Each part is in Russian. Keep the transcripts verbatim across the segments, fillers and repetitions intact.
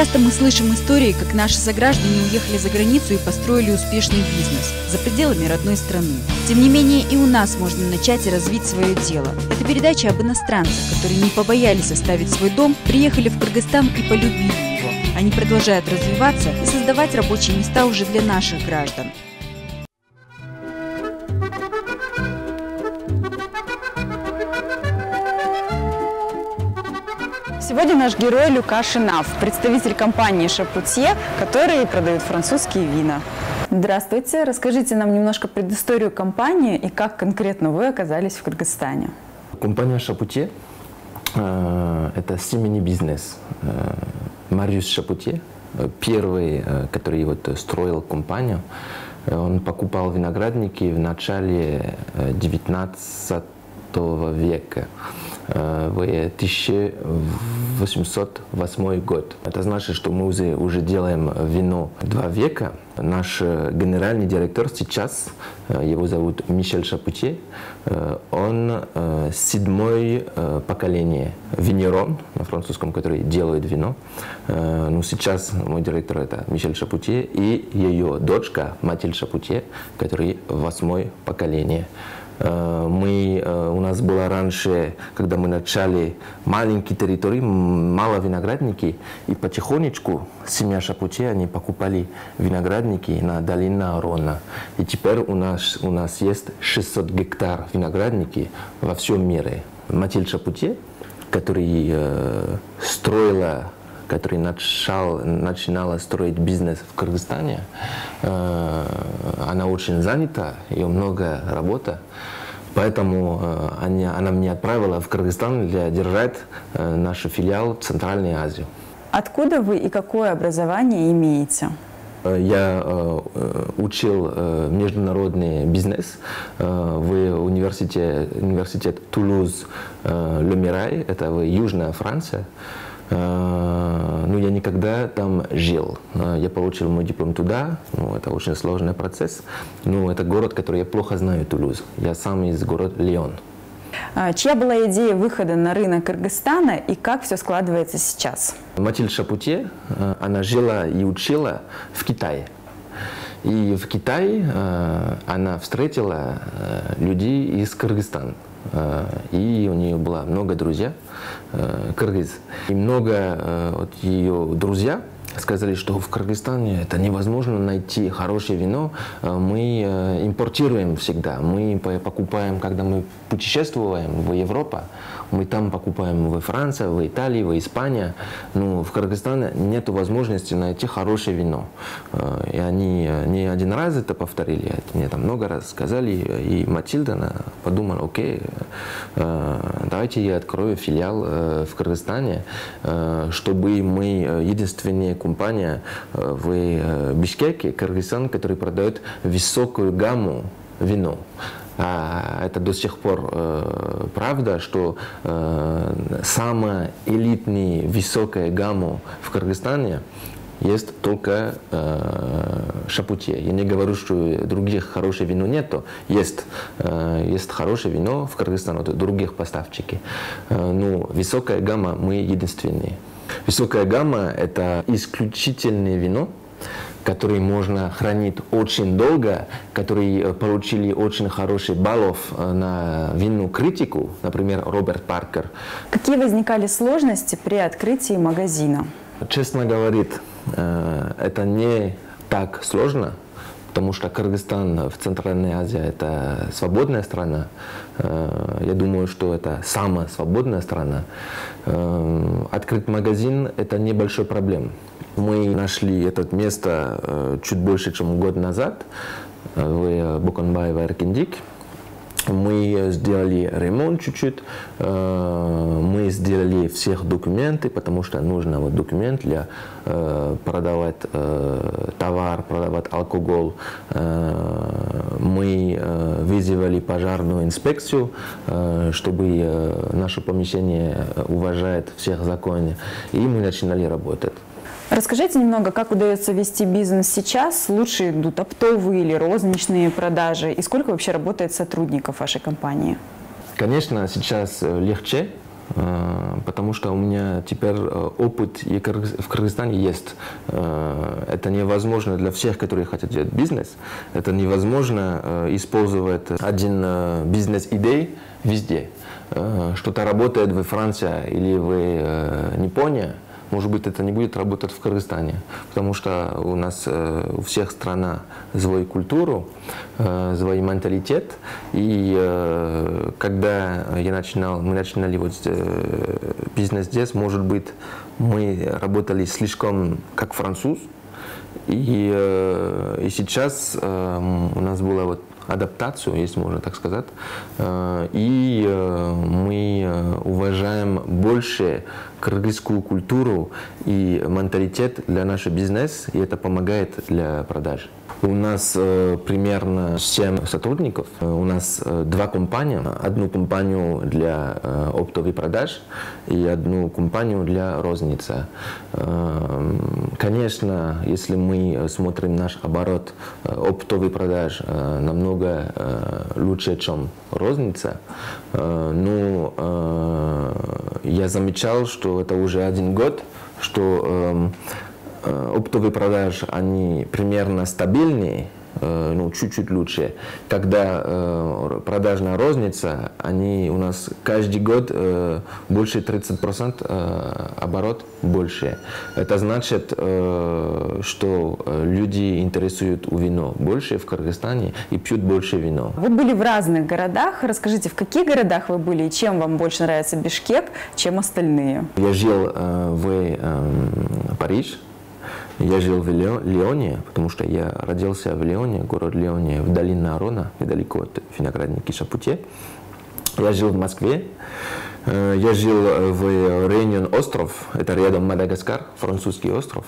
Часто мы слышим истории, как наши сограждане уехали за границу и построили успешный бизнес за пределами родной страны. Тем не менее, и у нас можно начать и развить свое дело. Это передача об иностранцах, которые не побоялись оставить свой дом, приехали в Кыргызстан и полюбили его. Они продолжают развиваться и создавать рабочие места уже для наших граждан. Сегодня наш герой Люка Шинав, представитель компании Шапутье, которые продают французские вина. Здравствуйте, расскажите нам немножко предысторию компании и как конкретно вы оказались в Кыргызстане. Компания Шапутье э, – это семейный бизнес. Э, Мариус Шапутье, первый, э, который вот строил компанию, э, он покупал виноградники в начале девятнадцатого века. В тысяча восемьсот восьмой год. Это значит, что мы уже, уже делаем вино два века. Наш генеральный директор сейчас, его зовут Мишель Шапутье, он седьмое поколение винерон на французском, который делает вино. Но сейчас мой директор это Мишель Шапутье и ее дочка Матильд Шапутье, который восьмое поколение. Мы, у нас было раньше, когда мы начали маленькие территории, мало виноградники, и потихонечку семья Шапутье, они покупали виноградники на долине Рона. И теперь у нас, у нас есть шестьсот гектар виноградники во всем мире. Матильд Шапутье, который э, строила, который начал, начинала строить бизнес в Кыргызстане, э, она очень занята, ее много работы. Поэтому э, она, она меня отправила в Кыргызстан для держать э, наш филиал в Центральной Азии. Откуда вы и какое образование имеете? Я э, учил э, международный бизнес э, в университете, университет Тулуз э, Ле Мирай, это в Южная Франция. Но я никогда там жил. Я получил мой диплом туда. Ну, это очень сложный процесс. Но это город, который я плохо знаю, Тулуз. Я сам из города Лион. Чья была идея выхода на рынок Кыргызстана и как все складывается сейчас? Матильд Шапутье, она жила и учила в Китае. И в Китае она встретила людей из Кыргызстана. И у нее было много друзей кыргыз. И много вот ее друзей сказали, что в Кыргызстане это невозможно найти хорошее вино. Мы импортируем всегда. Мы покупаем, когда мы путешествуем в Европу, мы там покупаем во Франции, в Италии, в Испании. Но в Кыргызстане нет возможности найти хорошее вино. И они не один раз это повторили, мне там много раз сказали. И Матильда она подумала, окей, давайте я открою филиал в Кыргызстане, чтобы мы единственная компания в Бишкеке, Кыргызстан, который продает высокую гамму вино. А это до сих пор э, правда, что э, самая элитная высокая гамма в Кыргызстане есть только э, Шапутье. Я не говорю, что других хорошее вино нету. Есть, э, есть хорошее вино в Кыргызстане, это других поставщиков. Э, но высокая гамма мы единственные. Высокая гамма – это исключительное вино, который можно хранить очень долго, которые получили очень хороших баллов на винную критику, например, Роберт Паркер. Какие возникали сложности при открытии магазина? Честно говоря, это не так сложно, потому что Кыргызстан в Центральной Азии – это свободная страна. Я думаю, что это самая свободная страна. Открыть магазин – это небольшой проблема. Мы нашли это место чуть больше, чем год назад в Буканбаево-Эркиндик. Мы сделали ремонт чуть-чуть, мы сделали всех документы, потому что нужно вот документ для продавать товар, продавать алкоголь. Мы вызвали пожарную инспекцию, чтобы наше помещение уважает всех законов, и мы начинали работать. Расскажите немного, как удается вести бизнес сейчас? Лучше идут оптовые или розничные продажи? И сколько вообще работает сотрудников вашей компании? Конечно, сейчас легче, потому что у меня теперь опыт и в Кыргызстане есть. Это невозможно для всех, которые хотят делать бизнес. Это невозможно использовать один бизнес-идей везде. Что-то работает во Франции или в Японии, может быть, это не будет работать в Кыргызстане, потому что у нас э, у всех страна свою культуру, э, свой менталитет. И э, когда я начинал, мы начинали вот, э, бизнес здесь, может быть, мы работали слишком как француз. И, э, и сейчас э, у нас была вот адаптацию, если можно так сказать, и мы уважаем больше кыргызскую культуру и менталитет для нашего бизнеса, и это помогает для продаж. У нас э, примерно семь сотрудников. У нас э, два компании. Одну компанию для э, оптовых продаж и одну компанию для розницы. Э, конечно, если мы смотрим наш оборот э, оптовых продаж э, намного э, лучше, чем розница, э, но э, я замечал, что это уже один год, что э, оптовые продажи, они примерно стабильнее, ну, чуть-чуть лучше. Когда э, продажная розница, они у нас каждый год э, больше тридцать процентов э, оборот больше. Это значит, э, что люди интересуют у вино больше в Кыргызстане и пьют больше вино. Вы были в разных городах. Расскажите, в каких городах вы были и чем вам больше нравится Бишкек, чем остальные? Я жил э, в э, Париже. Я жил в Лионе, потому что я родился в Лионе, город Лионе, в долине Арона, недалеко от виноградники Шапуте. Я жил в Москве. Я жил в Реюнион остров, это рядом Мадагаскар, французский остров.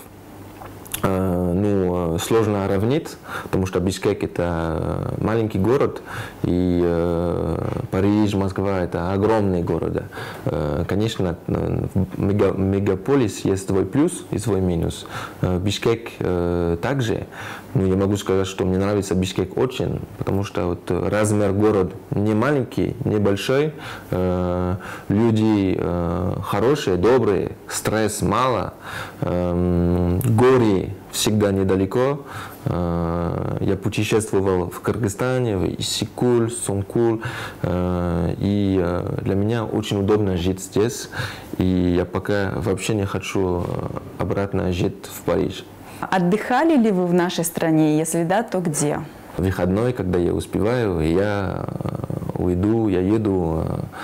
Ну, сложно равнить, потому что Бишкек это маленький город, и э, Париж, Москва это огромные города. Э, конечно, в мега, мегаполис есть свой плюс и свой минус. Э, Бишкек э, также, но я могу сказать, что мне нравится Бишкек очень, потому что вот размер города не маленький, не большой, э, люди э, хорошие, добрые, стресс мало, э, горы всегда недалеко. Я путешествовал в Кыргызстане, в Иссыкуль, Сумкуль, и для меня очень удобно жить здесь, и я пока вообще не хочу обратно жить в Париж. Отдыхали ли вы в нашей стране? Если да, то где? В выходной, когда я успеваю, я уйду, я еду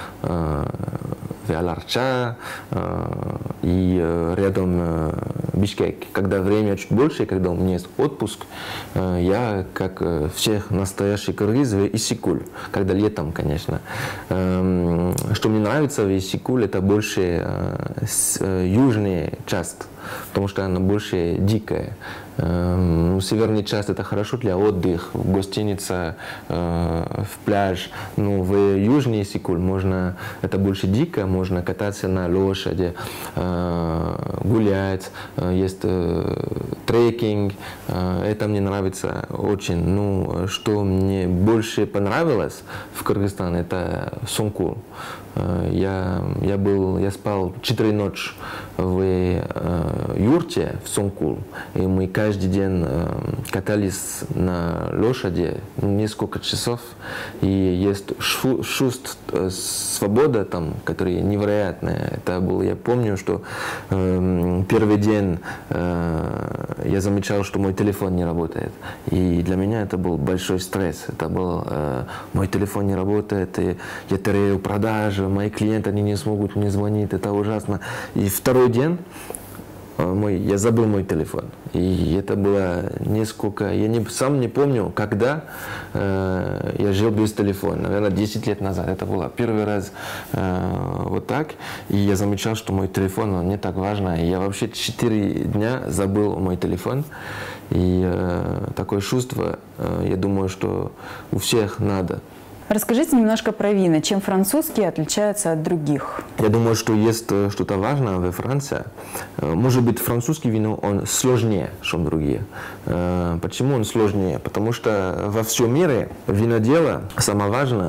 в Аларча и рядом Бишкек. Когда время чуть больше, когда у меня есть отпуск, я, как всех настоящих кыргыз, в Иссыкуль, когда летом, конечно. Что мне нравится в Иссыкуль, это больше южная часть, потому что она больше дикая. Ну, северная часть это хорошо для отдыха, гостиница, в пляж. Но в южный Иссыкуль можно, это больше дико, можно кататься на лошади, гулять, есть трекинг. Это мне нравится очень. Ну, что мне больше понравилось в Кыргызстане, это Сумкуль. Я, я, был, я спал четыре ночи в э, юрте в Сумкуль, и мы каждый день э, катались на лошади несколько часов, и есть шу, шуст, э, свобода там, которая невероятная. Это был, я помню, что э, первый день э, я замечал, что мой телефон не работает, и для меня это был большой стресс. Это был э, мой телефон не работает, и я теряю продажи, мои клиенты они не смогут мне звонить, это ужасно. И второй день мой, я забыл мой телефон. И это было несколько, я не, сам не помню, когда э, я жил без телефона, наверное, десять лет назад. Это было первый раз э, вот так. И я замечал, что мой телефон он не так важно. И я вообще четыре дня забыл мой телефон. И э, такое чувство, э, я думаю, что у всех надо. Расскажите немножко про вина. Чем французские отличаются от других? Я думаю, что есть что-то важное во Франции. Может быть, французский вино он сложнее, чем другие. Почему он сложнее? Потому что во всем мире винодело самое важное –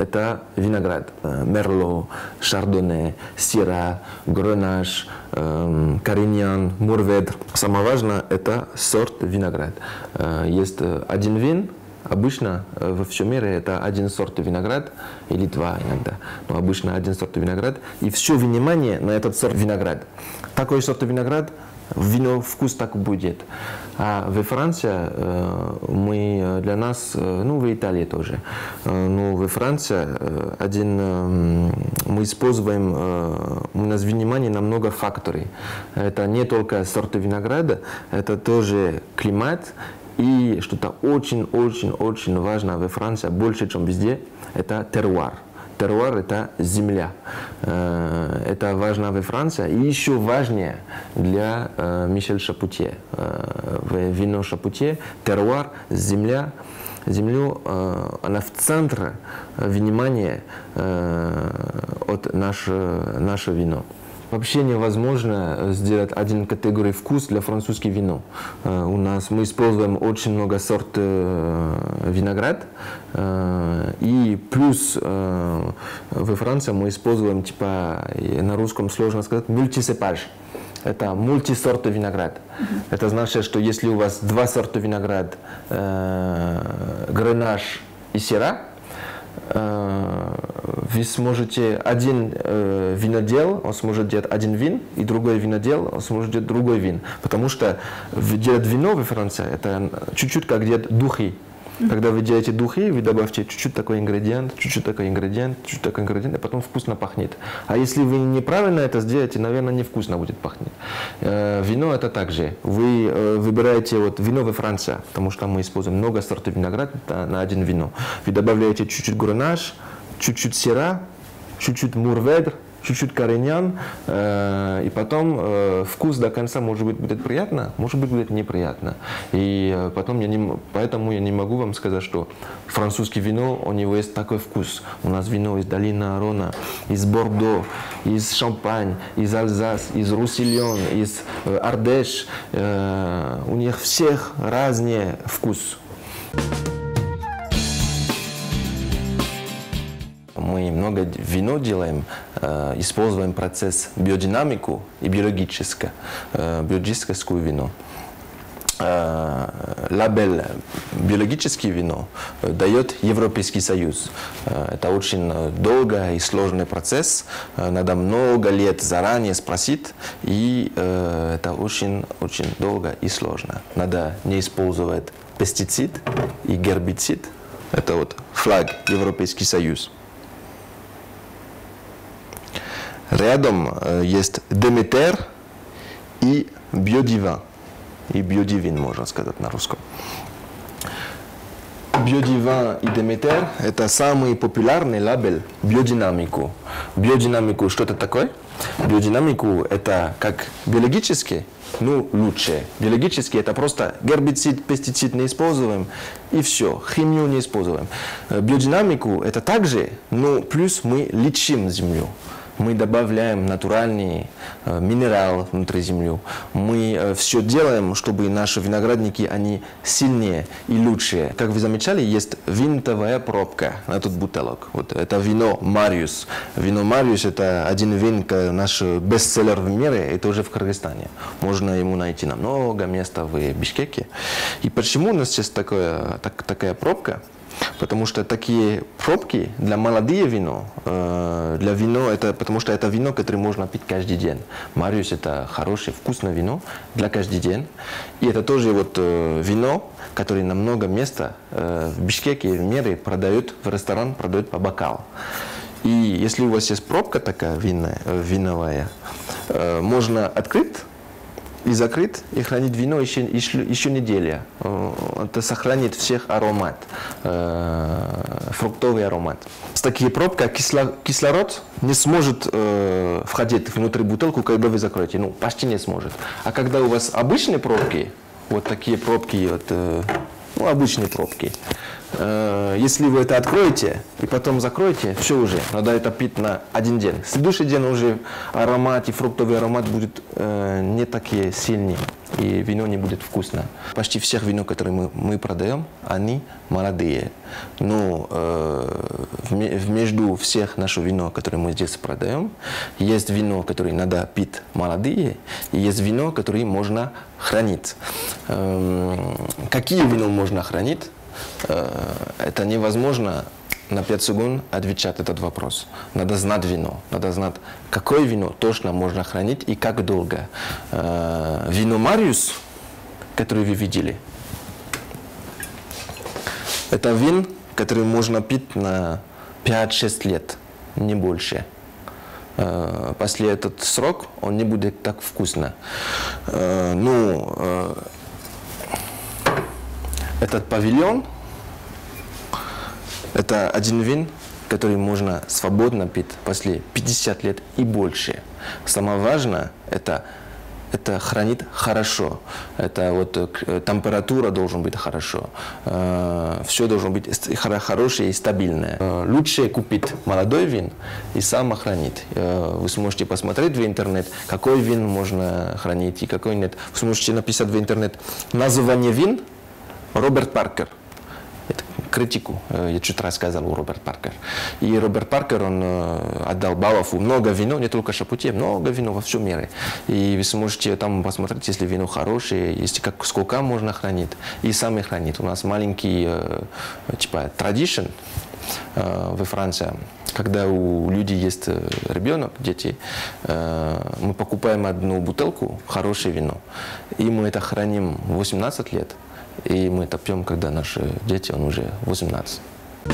это виноград. Мерло, шардоне, сира, гренаж, кариньян, мурведр. Самое важное – это сорт виноград. Есть один вин, обычно во всем мире это один сорт виноград, или два иногда, но обычно один сорт виноград. И все внимание на этот сорт виноград. Такой сорт виноград, вино вкус так будет. А во Франции мы для нас, ну в Италии тоже, но во Франции один мы используем, у нас внимание на много факторов. Это не только сорт винограда, это тоже климат. И что-то очень-очень-очень важно во Франции, больше, чем везде, это теруар. Теруар – это земля. Это важно во Франции. И еще важнее для Мишель Шапутье. В вино Шапутье теруар, земля. Землю, она в центре внимания от нашего, нашего вина. Вообще невозможно сделать один категории вкус для французского вина. У нас мы используем очень много сортов виноград. И плюс во Франции мы используем, типа, на русском сложно сказать, мультисепаж. Это мультисорт виноград. Mm-hmm. Это значит, что если у вас два сорта виноград, гренаж и сира, вы сможете один э, винодел, он сможет делать один вин, и другой винодел, он сможет делать другой вин. Потому что делать вино во Франции, это чуть-чуть как делать духи. Когда вы делаете духи, вы добавьте чуть-чуть такой ингредиент, чуть-чуть такой ингредиент, чуть-чуть такой ингредиент, а потом вкусно пахнет. А если вы неправильно это сделаете, наверное, невкусно будет пахнуть. Э, вино это также. Вы э, выбираете вот вино во Франции, потому что мы используем много сортов винограда на один вино. Вы добавляете чуть-чуть гренаж, чуть-чуть сира, чуть-чуть мурведр, чуть-чуть кариньян, э, и потом э, вкус до конца может быть будет приятно, может быть будет неприятно. И э, потом я не, поэтому я не могу вам сказать, что французский вино, у него есть такой вкус. У нас вино из долины Рона, из Бордо, из Шампань, из Альзас, из Руссильон, из э, Ардеш. Э, у них всех разный вкус. Мы много вино делаем, э, используем процесс биодинамику и биологическое, э, биологическое вино. Э, лабель биологический вино э, дает Европейский Союз. Э, это очень долгий и сложный процесс. Э, надо много лет заранее спросить, и э, это очень-очень долго и сложно. Надо не использовать пестицид и гербицид. Это вот флаг Европейский Союз. Рядом э, есть Деметер и Биодивин. И Биодивин, можно сказать на русском. Биодивин и Деметер – это самый популярный лабель биодинамику. Биодинамику что это такое? Биодинамику – это как биологически, ну лучше. Биологически это просто гербицид, пестицид не используем и все, химию не используем. Биодинамику – это также, но плюс мы лечим землю. Мы добавляем натуральный э, минерал внутри земли. Мы э, все делаем, чтобы наши виноградники, они сильнее и лучшие. Как вы замечали, есть винтовая пробка на этот бутылок. Вот это вино Мариус. Вино Мариус – это один вин, наш бестселлер в мире, это уже в Кыргызстане. Можно ему найти на много места в Бишкеке. И почему у нас есть такое, так, такая пробка? Потому что такие пробки для молодые вино, э, для вино, это, потому что это вино, которое можно пить каждый день. Мариус – это хорошее, вкусное вино для каждый день. И это тоже вот, э, вино, которое на много места э, в Бишкеке и в мире продают, в ресторан продают по бокалу. И если у вас есть пробка такая винная, э, виновая, э, можно открыть и закрыть, и хранить вино еще, еще, еще неделю. Это сохранит всех аромат, э, фруктовый аромат. С такой пробкой кисло, кислород не сможет э, входить внутрь бутылку, когда вы закроете. Ну, почти не сможет. А когда у вас обычные пробки, вот такие пробки, вот, э, ну, обычные пробки, э, если вы это откроете и потом закроете, все уже, надо это пить на один день. Следующий день уже аромат и фруктовый аромат будет э, не такие сильные, и вино не будет вкусно. Почти всех вино, которые мы, мы продаем, они молодые. Но э, в, в между всех наших вино, которые мы здесь продаем, есть вино, которое надо пить молодые, и есть вино, которое можно хранить. Э, какие вино можно хранить? Э, это невозможно на пять секунд отвечать этот вопрос. Надо знать вино, надо знать, какое вино точно можно хранить и как долго. Э, вино Мариус, которое вы видели, это вин, который можно пить на пять-шесть лет, не больше. Э, после этот срок он не будет так вкусно. Э, ну, э, этот павильон, это один вин, который можно свободно пить после пятидесяти лет и больше. Самое важное – это это хранит хорошо. Это вот температура должна быть хорошо. Э, все должно быть хорошее и стабильное. Э, лучше купить молодой вин и сам хранить. Э, вы сможете посмотреть в интернет, какой вин можно хранить и какой нет. Вы сможете написать в интернет название вин Роберт Паркер. Критику я чуть рассказал у Роберт Паркер. И Роберт Паркер, он отдал баллов много вино, не только Шапутье, много вино во всем мире. И вы сможете там посмотреть, если вино хорошее, если как, сколько можно хранить. И сами хранить. У нас маленький, типа, tradition во Франции. Когда у людей есть ребенок, дети, мы покупаем одну бутылку, хорошее вино, и мы это храним восемнадцать лет. И мы это пьем, когда наши дети, он уже восемнадцать.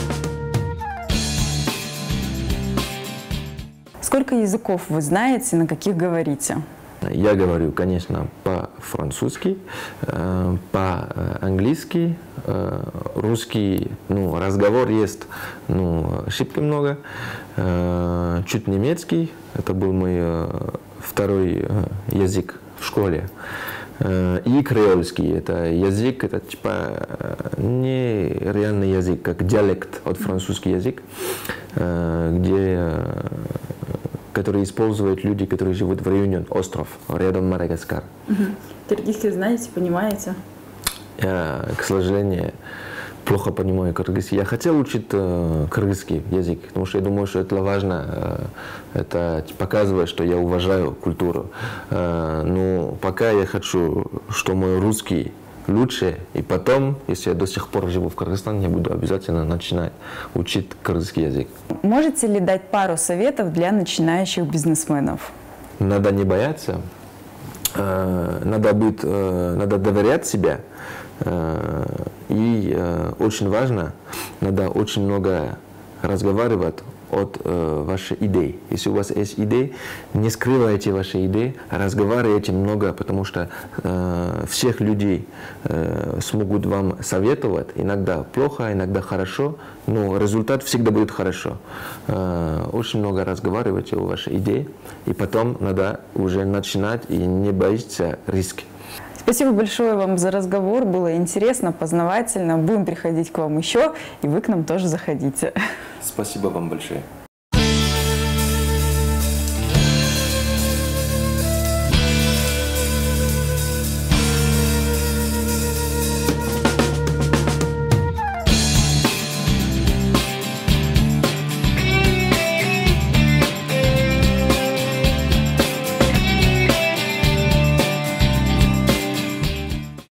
Сколько языков вы знаете, на каких говорите? Я говорю, конечно, по-французски, по-английски, русский, ну, разговор есть, ну, ошибки много, чуть немецкий, это был мой второй язык в школе. И креольский, это язык, это типа не реальный язык, как диалект от французский язык, где, который используют люди, которые живут в районе остров, рядом Мадагаскар. Киргизский знаете, понимаете? Я, к сожалению, плохо понимаю кыргызский. Я хотел учить э, кыргызский язык, потому что я думаю, что это важно. Э, это показывает, что я уважаю культуру. Э, но пока я хочу, что мой русский лучше, и потом, если я до сих пор живу в Кыргызстане, я буду обязательно начинать учить кыргызский язык. Можете ли дать пару советов для начинающих бизнесменов? Надо не бояться, э, надо, быть, э, надо доверять себе. И э, очень важно, надо очень много разговаривать от э, вашей идеи. Если у вас есть идеи, не скрывайте ваши идеи, разговаривайте много, потому что э, всех людей э, смогут вам советовать. Иногда плохо, иногда хорошо, но результат всегда будет хорошо. Э, очень много разговаривайте о вашей идее, и потом надо уже начинать и не бояться риска. Спасибо большое вам за разговор, было интересно, познавательно. Будем приходить к вам еще, и вы к нам тоже заходите. Спасибо вам большое.